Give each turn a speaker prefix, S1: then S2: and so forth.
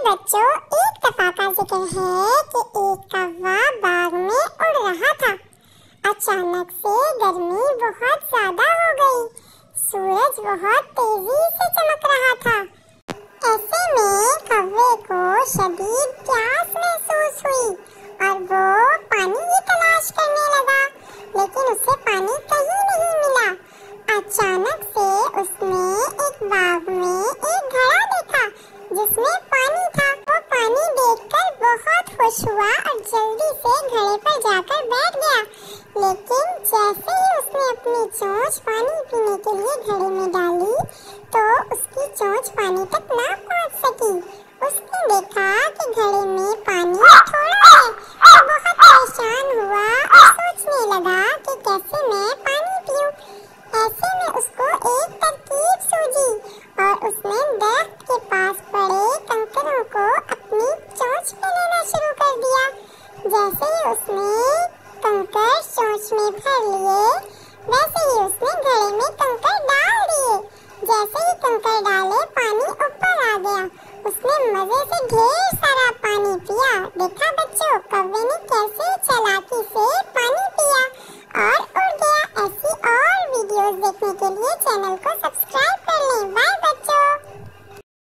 S1: बच्चों, एक दफा का जिक्र है कि एक कौवा बाग में उड़ रहा था। अचानक से गर्मी बहुत ज्यादा हो गई। सूरज बहुत तेजी से चमक रहा था। ऐसे में कौवे को शदीद प्यास महसूस हुई और वो पानी की तलाश करने लगा, लेकिन उसे पानी कहीं नहीं मिला। अचानक से उसने एक बाग में एक घड़ा देखा जिसमें पानी था। वो पानी देखकर बहुत खुश हुआ और जल्दी से घड़े पर जाकर बैठ गया। लेकिन जैसे ही उसने अपनी चोंच पानी पीने के लिए घड़े में डाली तो उसकी चोंच पानी तक ना पहुंच सकी। उसने देखा कि घड़े में पानी थोड़ा है। वो बहुत परेशान हुआ और सोचने लगा कि कैसे मैं पानी पीऊं। ऐसे में उसको एक तरकीब सूझी और उसने दरख्त के पास पड़े कंकरों को अपनी चोंच पे लेना शुरू कर दिया। जैसे ही उसने कंकर चोंच में भर लिए, वैसे ही उसने घड़े में कंकर डाल दिए। जैसे ही कंकर डाले, पानी ऊपर आ गया। उसने मजे से ढेर